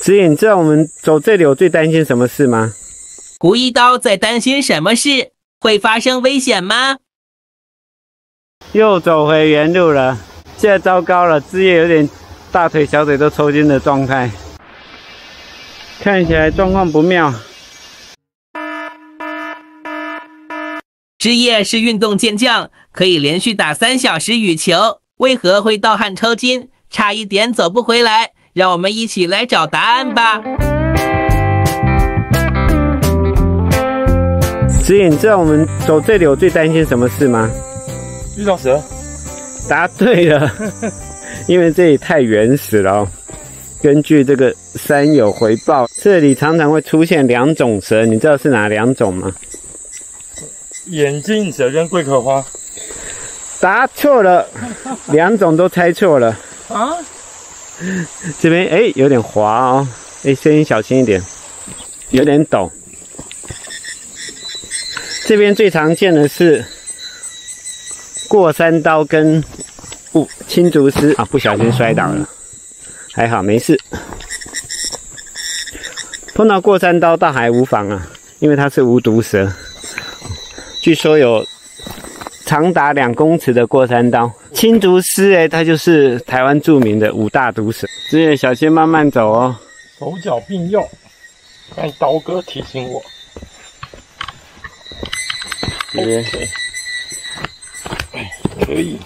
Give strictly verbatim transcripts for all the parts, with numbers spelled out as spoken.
子颖，你知道我们走这里我最担心什么事吗？ 胡一刀在担心什么事？会发生危险吗？ 又走回原路了，现在糟糕了，枝叶有点大腿、小腿都抽筋的状态，看起来状况不妙。 枝叶是运动健将，可以连续打三小时羽球，为何会盗汗抽筋？差一点走不回来，让我们一起来找答案吧。 子颖，你知道我们走这里我最担心什么事吗？ 遇到蛇。 答对了，因为这里太原始了哦。根据这个山友回报，这里常常会出现两种蛇，你知道是哪两种吗？ 眼镜蛇跟龟壳花。 答错了，两种都猜错了。 啊？ 这边哎有点滑哦，哎声音小心一点，有点陡。这边最常见的是过山刀跟不青竹丝啊，不小心摔倒了，还好没事。碰到过山刀倒还无妨啊，因为它是无毒蛇，据说有长达两公尺的过山刀。青竹丝哎，它就是台湾著名的五大毒蛇。子颖小心慢慢走哦， 手脚并用。看刀哥提醒我。 这边哎，可以。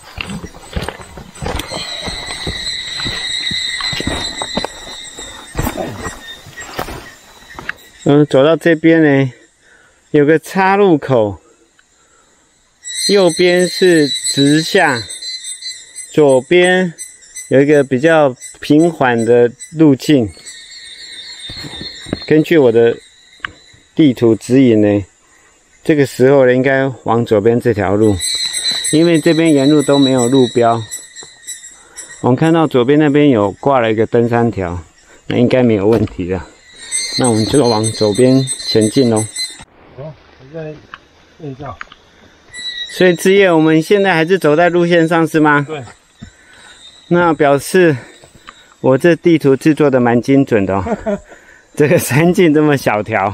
嗯，走到这边呢，有个岔路口，右边是直下，左边有一个比较平缓的路径。根据我的地图指引呢，这个时候呢应该往左边这条路，因为这边沿路都没有路标。我们看到左边那边有挂了一个登山条，那应该没有问题的。那我们就往左边前进咯。 好，我再验一下。 所以枝叶，我们现在还是走在路线上是吗？ 对。 那表示我这地图制作的蛮精准的哦。这个山径这么小条，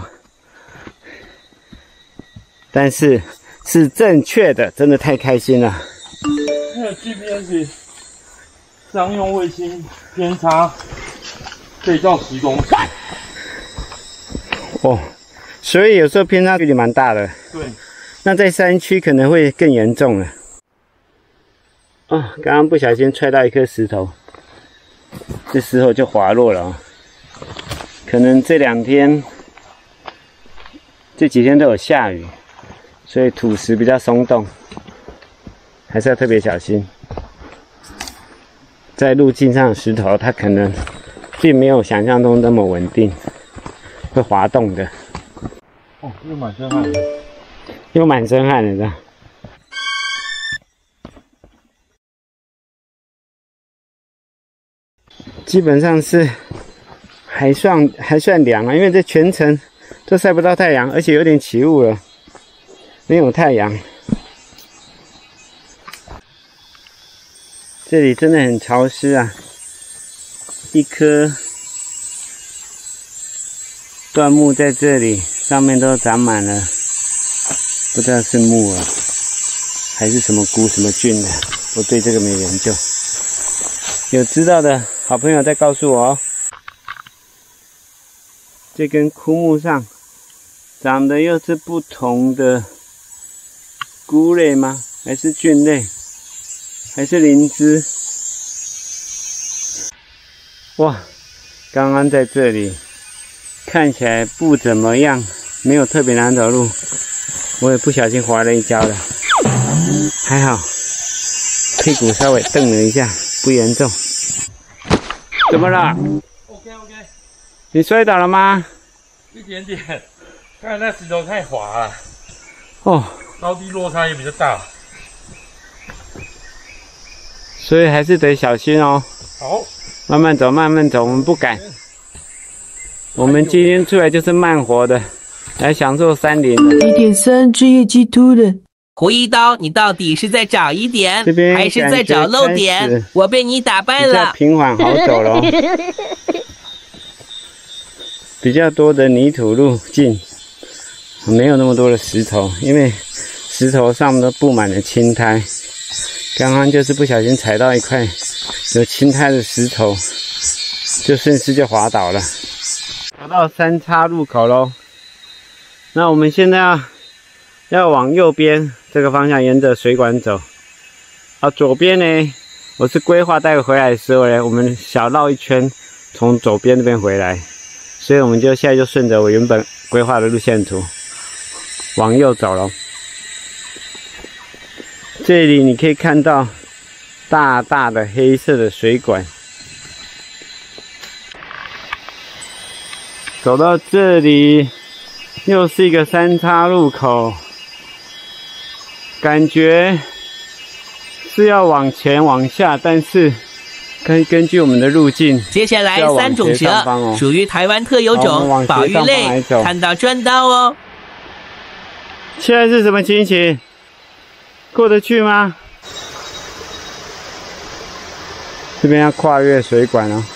但是是正确的，真的太开心了。 那个 G P S 商用卫星偏差可以到十公尺。 哦，所以有时候偏差距离蛮大的。 对。 那在山区可能会更严重了。哦，刚刚不小心踹到一颗石头，这石头就滑落了哦。可能这两天、这几天都有下雨，所以土石比较松动，还是要特别小心。在路径上的石头，它可能并没有想象中那么稳定，会滑动的。 哦，又满身汗了。 又满身汗了，这样。基本上是还算还算凉啊，因为这全程都晒不到太阳，而且有点起雾了，没有太阳。这里真的很潮湿啊，一棵椴木在这里，上面都长满了。不知道是木耳还是什么菇什么菌的，我对这个没研究。有知道的好朋友再告诉我哦。这根枯木上长的又是不同的菇类吗？还是菌类？还是灵芝？哇，刚刚在这里看起来不怎么样，没有特别难走路。我也不小心滑了一跤了，还好，屁股稍微蹬了一下，不严重。怎么了 ？OK OK。 你摔倒了吗？ 一点点，刚才那石头太滑了。 哦， 高低落差也比较大， 所以还是得小心哦。 好， 慢慢走，慢慢走，我们不赶。我们今天出来就是慢活的。来享受山林的。 一点三枝叶基督的。 胡一刀，你到底是在找疑点，还是在找漏点？我被你打败了。 比较平缓好走咯。 比较多的泥土路径，没有那么多的石头，因为石头上面都布满了青苔。刚刚就是不小心踩到一块有青苔的石头，就顺势就滑倒了。找到三岔路口咯，那我们现在要要往右边这个方向沿着水管走。啊，左边呢，我是规划待会回来的时候呢，我们小绕一圈，从左边那边回来。所以我们就现在就顺着我原本规划的路线图往右走了。这里你可以看到大大的黑色的水管。走到这里，又是一个三岔路口，感觉是要往前往下，但是根根据我们的路径， 接下来三种蛇哦、 属于台湾特有种保育类，看到赚到哦。 现在是什么情形？过得去吗？这边要跨越水管哦。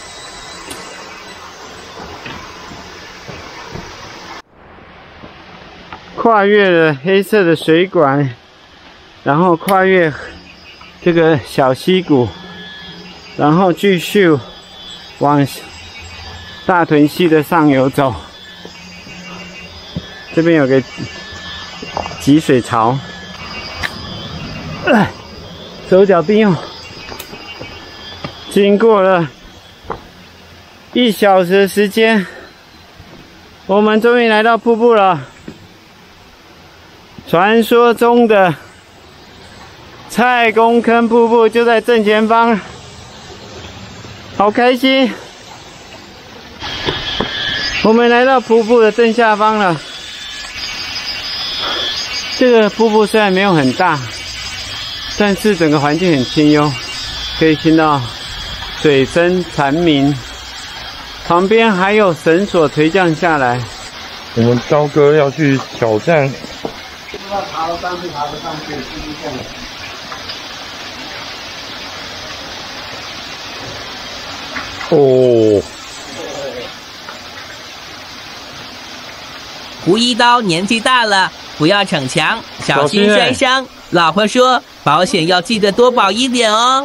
跨越了黑色的水管，然后跨越这个小溪谷，然后继续往大屯溪的上游走。这边有个集水槽，呃、手脚并用。经过了一小时的时间，我们终于来到瀑布了。传说中的蔡公坑瀑布就在正前方，好开心！我们来到瀑布的正下方了。这个瀑布虽然没有很大，但是整个环境很清幽，可以听到水声蝉鸣，旁边还有绳索垂降下来。 我们刀哥要去挑战。 不知道爬得上去，爬得上去，试试看。 哦。 胡一刀年纪大了，不要逞强，小心摔伤。老婆说，保险要记得多保一点哦。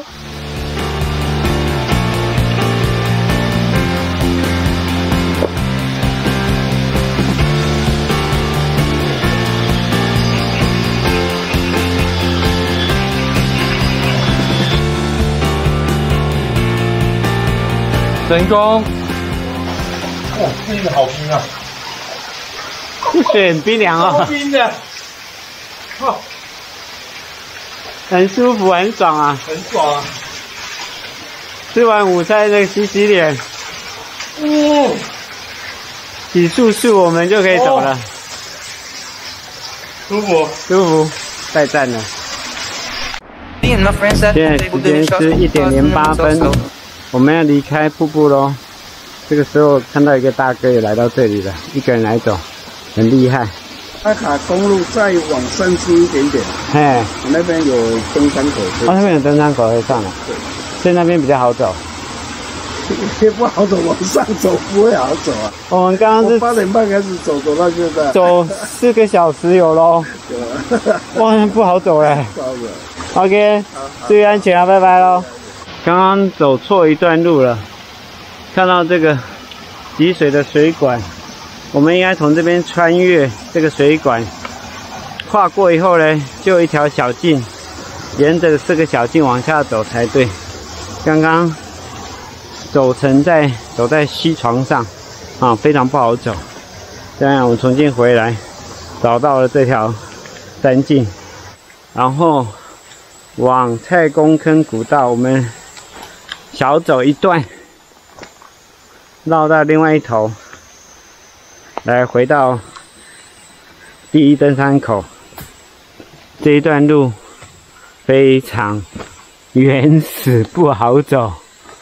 成功！哇，这个好冰啊！ 水很冰凉哦， 超冰的，哦， 很舒服，很爽啊， 很爽啊！ 吃完午餐再洗洗脸， 哦， 洗漱漱，我们就可以走了， 舒服， 舒服，太赞了！现在时间是一点零八分。我们要离开瀑布咯。这个时候看到一个大哥也来到这里了，一个人来走，很厉害。 阿卡公路再往上出一点点， 嘿， 我那边有登山口。 哦，那边有登山口可以上来。对，所以那边比较好走。 也不好走，往上走不会好走啊。 我们刚刚是八点半开始走，走到现在。 走四个小时有咯。哇，不好走哎。OK， 注意安全啊，拜拜咯。刚刚走错一段路了，看到这个集水的水管，我们应该从这边穿越这个水管，跨过以后呢，就有一条小径，沿着这个小径往下走才对。刚刚走成在走在溪床上，啊，非常不好走。这样我们重新回来，找到了这条山径，然后往蔡公坑古道，我们小走一段，绕到另外一头，来回到第一登山口。这一段路非常原始，不好走。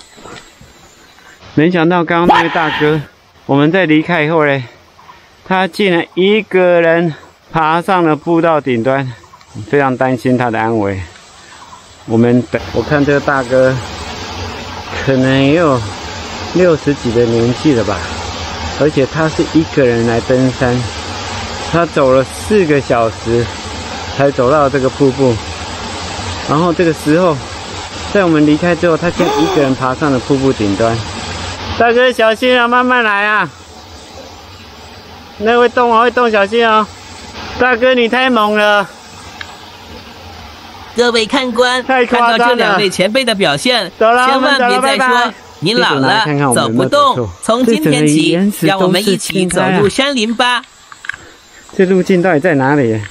没想到刚刚那位大哥，我们在离开以后呢，他竟然一个人爬上了步道顶端，非常担心他的安危。我们等，我看这个大哥可能也有六十几的年纪了吧， 而且他是一个人来登山，他走了四个小时才走到这个瀑布。然后这个时候，在我们离开之后，他竟然一个人爬上了瀑布顶端。大哥小心啊，慢慢来啊！那会动啊，会动，小心哦！大哥你太猛了！ 各位看官，看到这两位前辈的表现，千万别再说你老了走不动。从今天起，让我们一起走入山林吧。 这路径到底在哪里？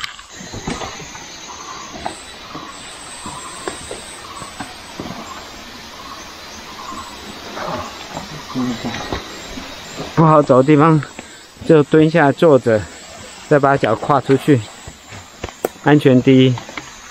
不好走的地方，就蹲下坐着，再把脚跨出去，安全第一。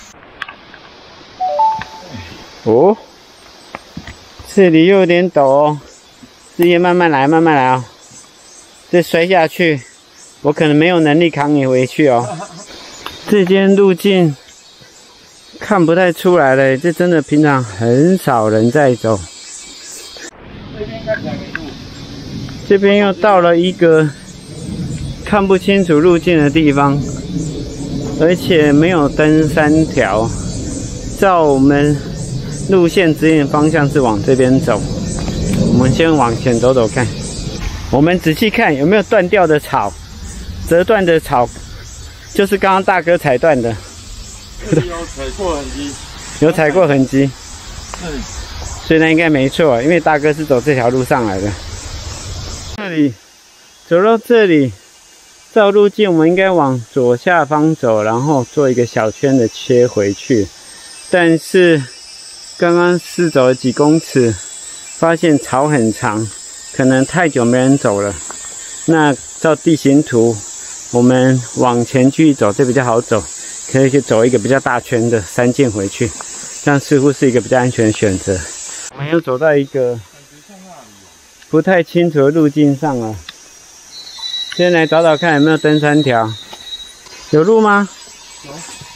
哦，这里又有点陡哦，日夜慢慢来，慢慢来哦。这摔下去，我可能没有能力扛你回去哦。这间路径看不太出来了，这真的平常很少人在走。 这边看起来没路。 这边又到了一个看不清楚路径的地方，而且没有登山条。照我们路线指引方向是往这边走，我们先往前走走看。我们仔细看有没有断掉的草，折断的草就是刚刚大哥踩断的。 这里有踩过痕迹。 有踩过痕迹。 嗯。 所以那应该没错，因为大哥是走这条路上来的。那里走到这里，照路径我们应该往左下方走，然后做一个小圈的切回去。但是刚刚试走了几公尺，发现草很长，可能太久没人走了。那照地形图，我们往前继续走，这比较好走，可以去走一个比较大圈的山径回去，这样似乎是一个比较安全的选择。我们又走到一个不太清楚的路径上了，先来找找看有没有登山条，有路吗？有。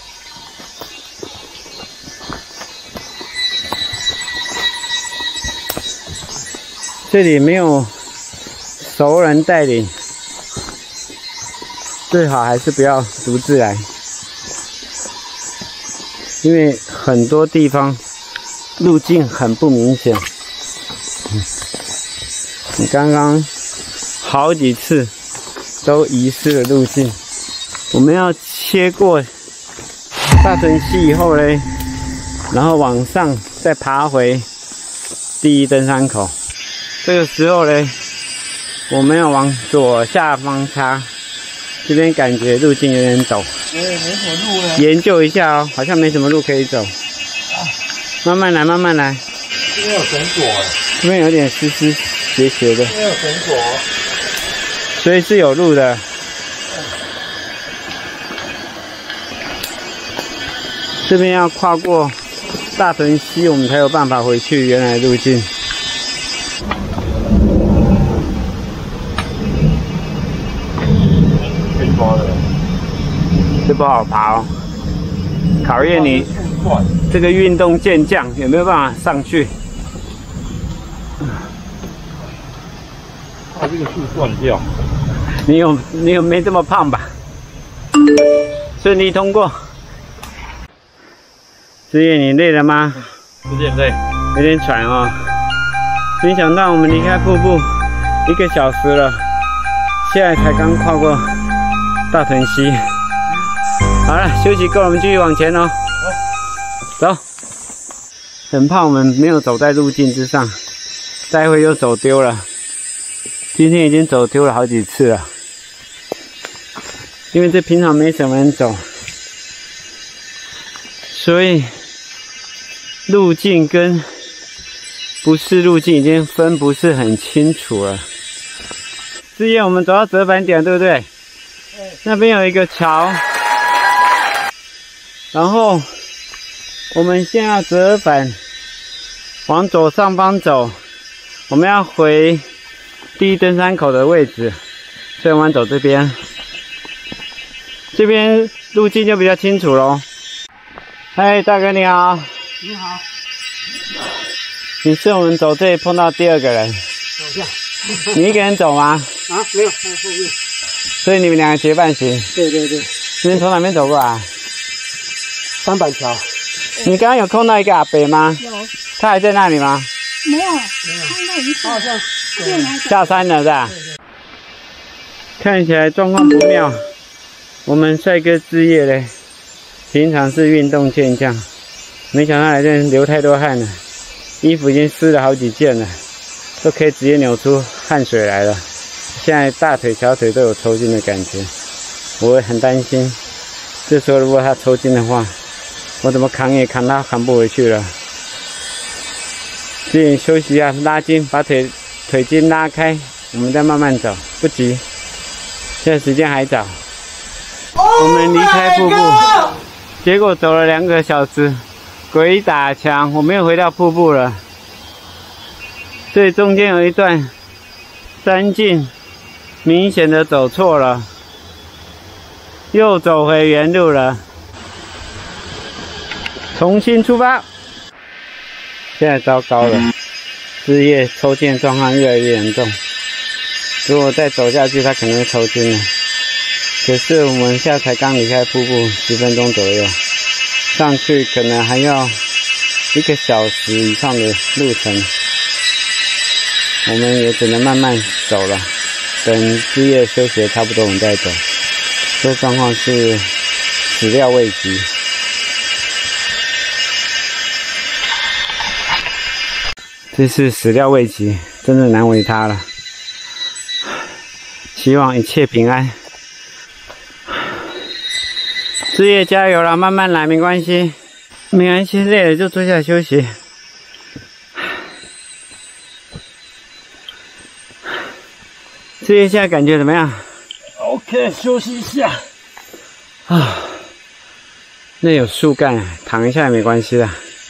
这里没有熟人带领，最好还是不要独自来，因为很多地方路径很不明显。你刚刚好几次都遗失了路径。我们要切过大屯溪以后嘞，然后往上再爬回第一登山口。这个时候嘞，我们要往左下方插，这边感觉路径有点陡。 哎，没什么路呢。 研究一下哦，好像没什么路可以走。慢慢来，慢慢来。 这边有绳索哎。 这边有点湿湿斜斜的。 这边有绳索。 所以是有路的。这边要跨过大屯溪，我们才有办法回去原来的路径。这不好爬哦，考验你这个运动健将有没有办法上去。 怕这个树断掉。 你有你有没这么胖吧？顺利通过。志业，你累了吗？ 有点累， 有点喘哦。没想到我们离开瀑布一个小时了，现在才刚跨过大屯溪。好了，休息够了，我们继续往前哦。走。很怕我们没有走在路径之上，待会又走丢了。今天已经走丢了好几次了，因为这平常没什么人走，所以路径跟不是路径已经分不是很清楚了。志业，我们走到折返点，对不对？那边有一个桥。然后我们现在要折返，往左上方走，我们要回第一登山口的位置，所以我们走这边，这边路径就比较清楚咯。嗨，大哥你好。你好。你是我们走这里碰到第二个人。 走一下。 你一个人走吗？ 啊，没有，在后面。 所以你们两个结伴行。 对对对。 你们从哪边走过来？ 三板桥。 你刚刚有碰到一个阿伯吗？ 有。 他还在那里吗？ 没有，他应该已经他好像下山了是吧？看起来状况不妙。我们帅哥之夜嘞，平常是运动健将，没想到来这边流太多汗了，衣服已经湿了好几件了，都可以直接扭出汗水来了。现在大腿、小腿都有抽筋的感觉，我很担心。这时候如果他抽筋的话，我怎么扛也扛他扛不回去了。自己休息一下，拉筋，把腿腿筋拉开，我们再慢慢走，不急。现在时间还早。我们离开瀑布，结果走了两个小时，鬼打墙，我们又回到瀑布了。这中间有一段山径，明显的走错了，又走回原路了。重新出发。现在糟糕了，枝叶抽筋的状况越来越严重。如果再走下去，它可能会抽筋了。可是我们现在才刚离开瀑布十分钟左右，上去可能还要一个小时以上的路程，我们也只能慢慢走了。等枝叶休息的差不多，我们再走。这状况是始料未及。这是始料未及，真的难为他了。希望一切平安。枝叶加油了，慢慢来，没关系，没关系，累了就坐下来休息。枝叶现在感觉怎么样 ？OK， 休息一下。 啊，那有树干，躺一下也没关系的。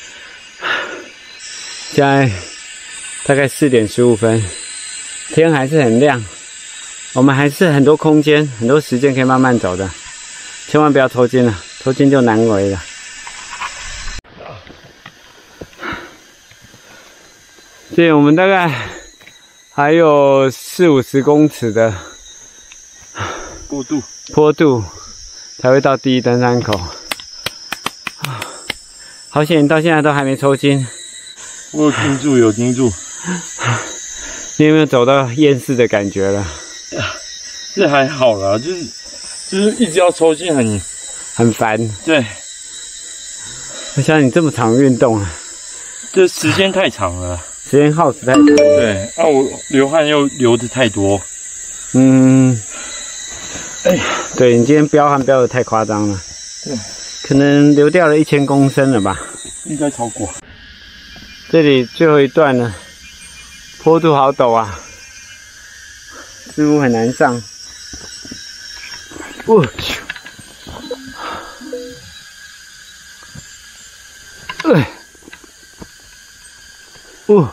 现在大概四点十五分，天还是很亮，我们还是很多空间、很多时间可以慢慢走的。千万不要抽筋了，抽筋就难为了。所以我们大概还有四五十公尺的坡度， 坡度才会到第一登山口。好险，到现在都还没抽筋。 我有盯住，有盯住。 你有没有走到厌世的感觉了？ 这还好啦，就是。就是一直要抽筋很很烦， 对。 我想你这么常运动啊， 这时间太长了， 时间耗时太长了。 对，啊，我流汗又流的太多。 嗯，哎，对你今天飙汗飙的太夸张了， 对， 可能流掉了一千公升了吧？ 应该超过。 这里最后一段了，坡度好陡啊，似乎很难上。哦，哎，哦，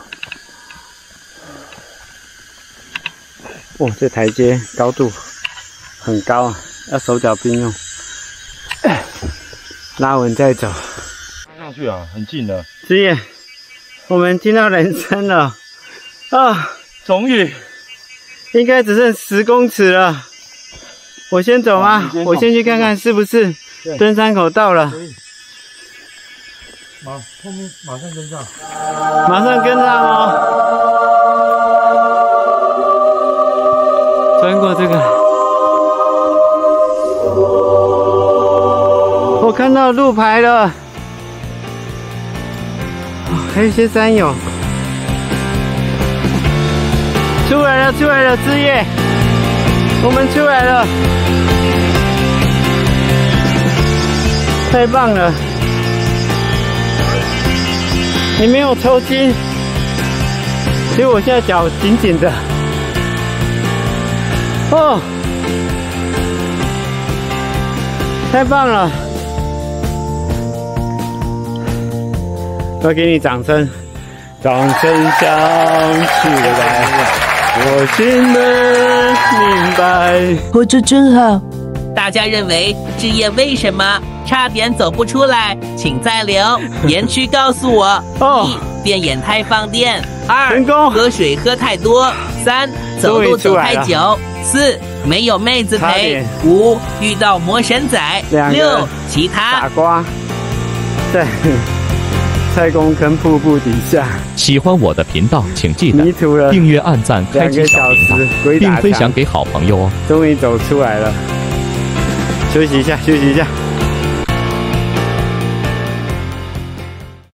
哦，这台阶高度很高啊，要手脚并用，哎，拉稳再走。 拉上去啊，很近的。 枝叶，我们听到人声了啊！ 终于， 应该只剩十公尺了。我先走吗？先我先去看看是不是登山口到了。 马后面马上跟上， 马上跟上哦。穿过这个，我看到路牌了，还有一些山友。出来了，出来了，枝叶。我们出来了，太棒了！你没有抽筋，所以我现在脚紧紧的。哦，太棒了！要给你掌声，掌声响起来。我心能明白， 活着真好。 大家认为枝叶为什么差点走不出来？请在留言区告诉我。 哦， 一电眼太放电。二成功喝水喝太多。三走路走太久。四没有妹子陪差点。 五遇到魔神仔。 两个六其傻他。 瓜在菜公坑瀑布底下喜欢我的频道，请记得迷途了订阅、按赞、开启小两个小铃时，鬼铛，并打墙分享给好朋友哦。 终于走出来了，休息一下，休息一下。